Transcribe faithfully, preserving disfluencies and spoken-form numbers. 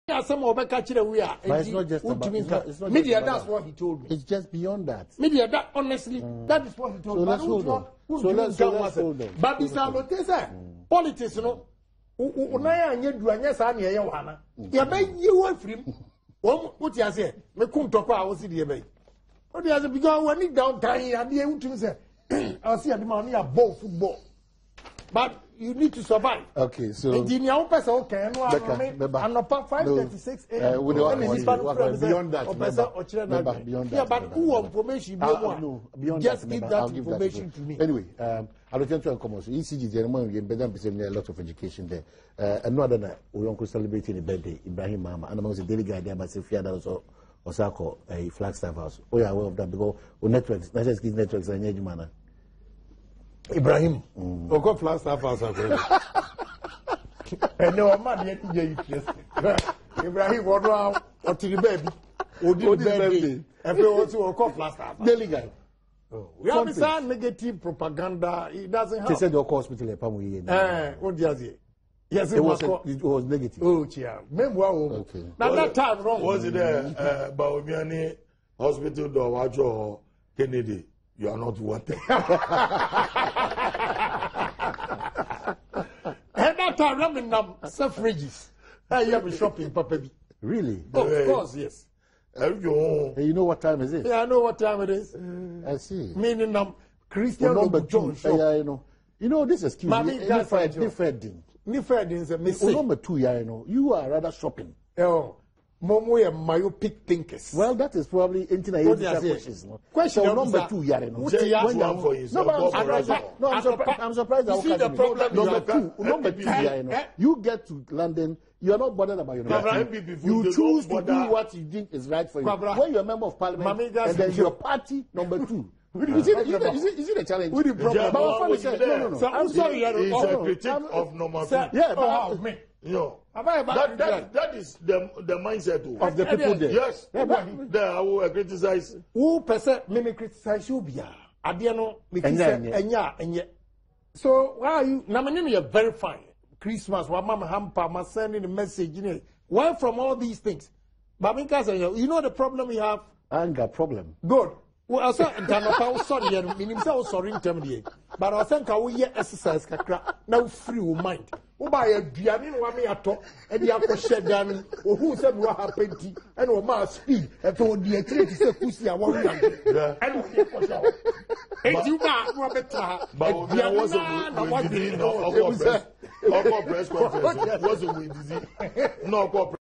Some of we are. But it's not just about, it's not, it's not media. Just That's about what he told me. It's just beyond that. Media. That honestly, mm. that is what he told so me. Let's hold on. So let's, so let's hold on. But this is politics, you know. Unaya nye duanya sa na ye wana. Ya be yi wa frim. Wo what you say? Me kum tokwa a wo si de be. What you say because when it down time ya de utum say. I see the man here ball football. But you need to survive. Okay, so engineer who person okay no and up five thirty-six a m beyond that beyond that yeah, but who information beyond just give that information to me. Anyway, um I return to a common so E C G the man you better be a lot of education there. Uh another na we uncle celebrating the birthday Ibrahim Mama and I was a daily guy there but Sophia that also Osako a Flagstaff house. Oh yeah, aware of that because networks national kids networks are new man. Ibrahim, mm. Oko Flagstaff house. And no man yet Ibrahim, what wrong? Or to the baby? Or the baby? And we also Oko Flagstaff. Daily guy. We have some negative propaganda. It doesn't help. They said your hospital is Pamu. Eh, what do you say? Yes, it was. It was negative. Oh, yeah. Okay. Now that time wrong. Was it there? Baomiani Hospital, Dowajo, Kennedy. You are not wanted. At that time, running them suffrages. I have a shopping, Papa. Really? Oh, of course, yes. Hey, you know what time is it? Yeah, I know what time it is. Mm. I see. Meaning, um, Christian well, number two. Uh, yeah, you know. You know this excuse. Mommy, that's different. Different is a mistake. Number two, yeah, you know. You are rather shopping. Oh. Momo and myopic thinkers. Well, that is probably internet questions. Question so number two, yeah, you know. What you one for is no, but I'm, I'm, surprised, no, I'm surprised. I'm surprised. You see the problem. Number two, number two, yeah, you know. You get to London, you are not bothered about your university. You choose to do what you think is right for you. When you're a member of parliament, and then your party, number two. Is it, is, it, is, it, is it a challenge? With the problem? No, no, no. So, I'm sorry, it's a critique of number two. Yeah, but me. No. That, that, that is the, the mindset of, of the people there. Yes. There I will criticize. Who person me criticize you be Adiano me enya enya. So why are you now my name is very fine. Christmas, wa mama hamper, ma sending the message, you know. Why from all these things? But you know the problem we have? Anger problem. Good. Well, I said, I'm sorry, and meaning so sorry in terms of but I think I will yet exercise now free mind. Who buy a diamond, one me at all, and the upper shed down, or who said what happened, and or my speed, and told the athlete to say, Pussy, I want to. I don't care for sure. And you got one better, but there was a what did you know? Of press conference, wasn't we? No,